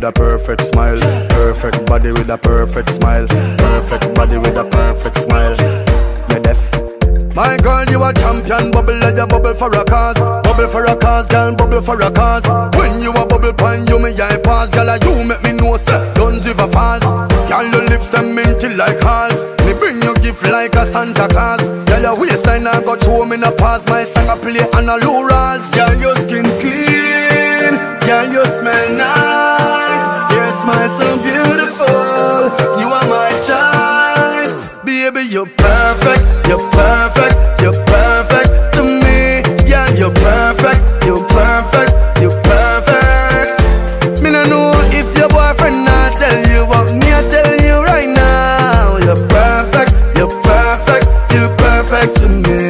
with a perfect smile. Perfect body with a perfect smile. Perfect body with a perfect smile. You're deaf. My girl, you a champion. Bubble like you bubble for a cause. Bubble for a cause, girl, bubble for a cause. When you a bubble pan, you me eye pass. Girl, you make me know, sir, don't give a false. Girl, your lips them minty like halls. Me bring you gift like a Santa Claus. Girl, your waistline I got show me no pass. My song I play on a low rolls. Girl, your skin clean. Girl, you smell nice. Your smile so beautiful. You are my choice. Baby, you're perfect. You're perfect. You're perfect to me. Yeah, you're perfect. You're perfect. You're perfect. Me no know if your boyfriend not tell you, but me I tell you right now. You're perfect. You're perfect. You're perfect to me.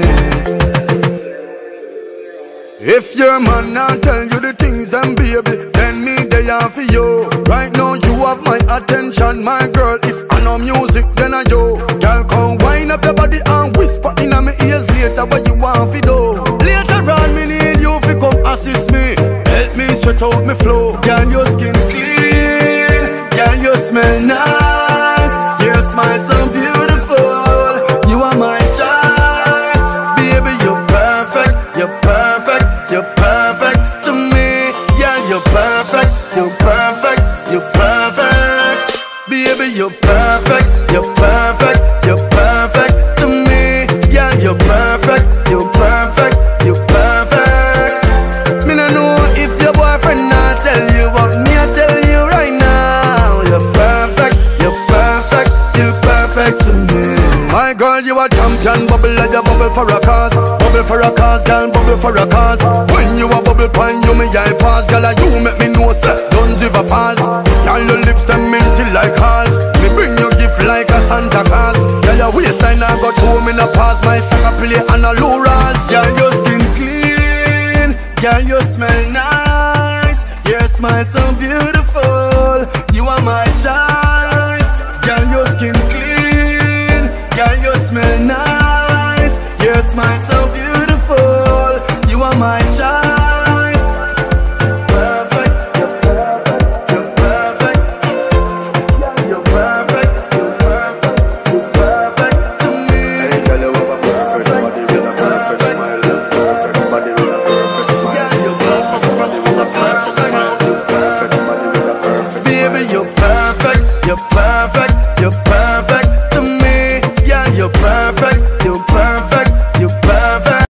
If your man not tell you the things, then baby, then me they are for you. Right now you have my attention, my girl. If I know music, then I yo. Girl, come wind up your body and whisper in my ears later what you want for do. Later on, me need you to come assist me. Help me stretch out me flow. Girl, your skin clean. Girl, you smell nice. Your smile so beautiful. You are my choice. Baby, you're perfect. You're perfect. You're perfect to me. Yeah, you're perfect. You're perfect. You're perfect. Baby, you're perfect. You're perfect. You're perfect to me. Yeah, you're perfect. You're perfect. You're perfect. Me no know if your boyfriend not tell you, but me I tell you right now. You're perfect. You're perfect. You're perfect to me. My girl, you a champion. Bubble like you bubble for a cause. Bubble for a cause, girl, bubble for a cause. When you a bubble pan, you me eye pass. Girl, you make me know, sir, don't give a false. Girl, your lips them minty like halls. Me bring you gift like a Santa Claus. Girl, your waistline I got show me no pass. My song I play on a low rolls. Girl, your skin clean. Girl, you smell nice. Your smile so beautiful. You are my child.